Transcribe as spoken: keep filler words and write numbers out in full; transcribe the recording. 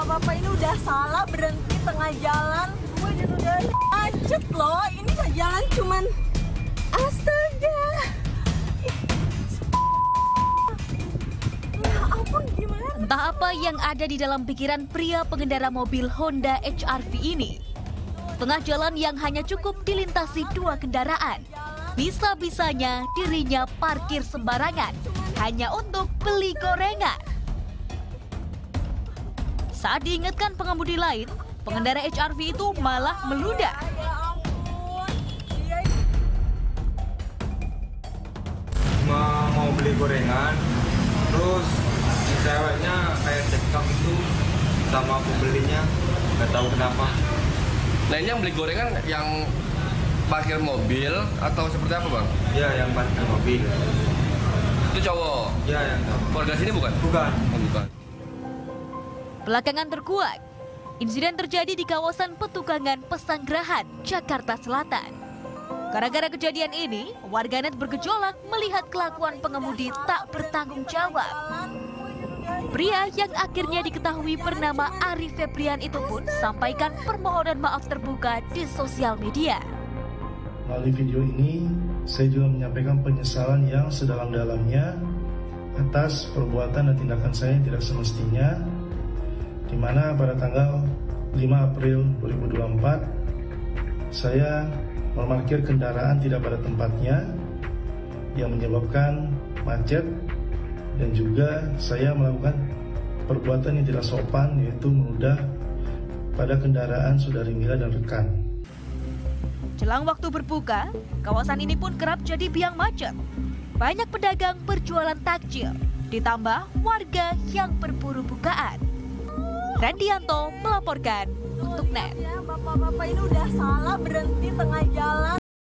bapak-bapak ini udah salah berhenti tengah jalan. Gue dan udah macet loh. Ini nggak jalan cuman astaga. Ya ampun, gimana? Entah apa yang ada di dalam pikiran pria pengendara mobil Honda H R V ini. Tengah jalan yang hanya cukup dilintasi dua kendaraan. Bisa-bisanya dirinya parkir sembarangan hanya untuk beli gorengan. Saat diingatkan pengemudi lain, pengendara H R V itu malah meludah. Ya ampun. Dia Cuma mau beli gorengan, terus si ceweknya kayak cekcok itu sama pembelinya, nggak tahu kenapa. Nah ini yang beli gorengan yang parkir mobil atau seperti apa bang? Ya yang parkir mobil. Itu cowok? Ya yang tahu. Warga sini bukan? Bukan. Oh, bukan. Belakangan terkuak, insiden terjadi di kawasan Petukangan Pesanggerahan, Jakarta Selatan. Gara-gara kejadian ini, warganet bergejolak melihat kelakuan pengemudi tak bertanggung jawab. Pria yang akhirnya diketahui bernama Ari Febrian itu pun sampaikan permohonan maaf terbuka di sosial media. Melalui video ini, saya juga menyampaikan penyesalan yang sedalam-dalamnya atas perbuatan dan tindakan saya yang tidak semestinya, di mana pada tanggal lima April dua ribu dua puluh empat, saya memarkir kendaraan tidak pada tempatnya yang menyebabkan macet, dan juga saya melakukan perbuatan yang tidak sopan, yaitu meludah pada kendaraan saudari Mila dan rekan. Jelang waktu berbuka, kawasan ini pun kerap jadi biang macet. Banyak pedagang berjualan takjil, ditambah warga yang berburu bukaan. Randianto melaporkan untuk Net. Ya, bapak-bapak ini udah salah berhenti tengah jalan.